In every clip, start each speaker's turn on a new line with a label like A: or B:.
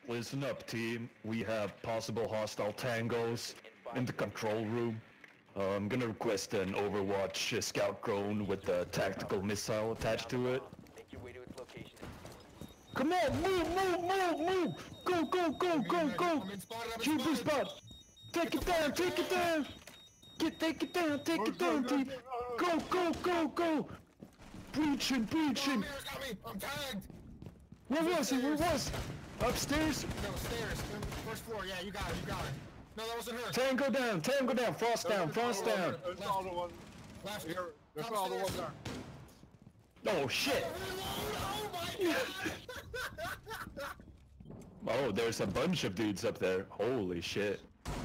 A: Listen up, team. We have possible hostile tangos in the control room. I'm gonna request an Overwatch scout drone with a tactical missile attached to it.
B: Make your way to its location.
A: Come on, move! Go! Keep spot! Take it down! Take it down, team! Go! Breaching!
C: Got me! I'm tagged!
A: Where was he? Upstairs?
C: No, stairs. First floor, yeah, you got it. No, that wasn't her.
A: Tango down! Frost down!
D: There's all the ones.
C: Left.
D: Here, there's all the ones there.
A: Oh shit!
C: Oh my god!
A: Oh, there's a bunch of dudes up there. Holy shit.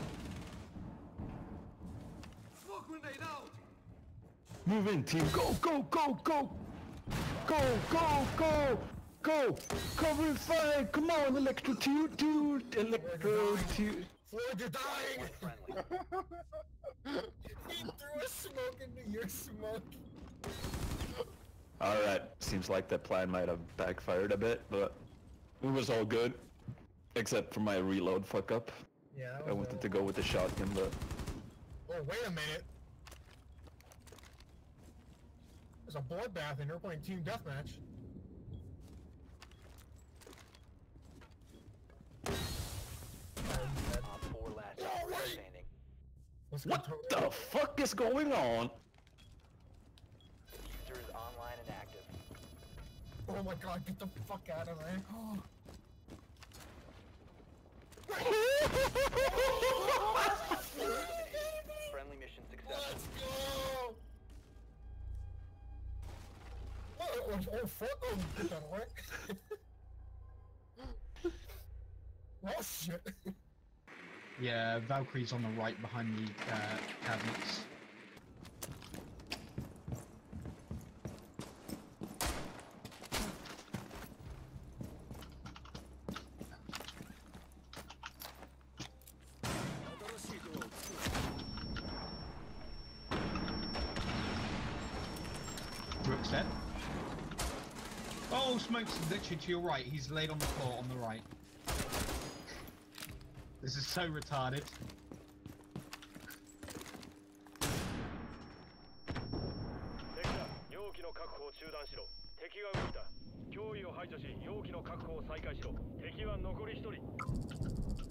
D: Smoke grenade out!
A: Move in, team. Go! Cover fire! Come on, electrocute, dude! Electrocute.
C: Floyd, you're dying!
B: Friendly.
C: He threw a smoke into your smoke.
A: Alright, seems like that plan might have backfired a bit, but it was all good. Except for my reload fuck up.
C: Yeah,
A: I wanted to go with the shotgun, but...
C: Oh, wait a minute. There's a bloodbath and you're playing team deathmatch.
B: Op 4 last operator standing.
A: What the fuck is going on?
B: User is online and active.
C: Oh my god, get the fuck out of there.
B: Friendly mission successful.
C: Let's go! Oh fuck! Oh, get that away. Oh shit!
E: Yeah, Valkyrie's on the right behind the cabinets. Brooks dead. Oh, Smoke's literally to your right. He's laid on the floor on the right. This is so retarded.
F: 容器の確保を中断しろ。敵が動いた。脅威を排除し、容器の確保を再開しろ。敵は残り1人。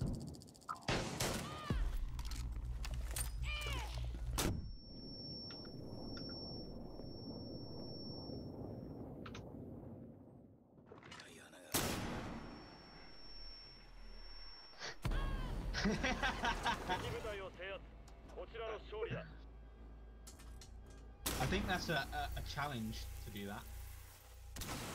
F: 敵部隊を制圧。こちらの勝利だ。
E: I think that's a challenge to do that.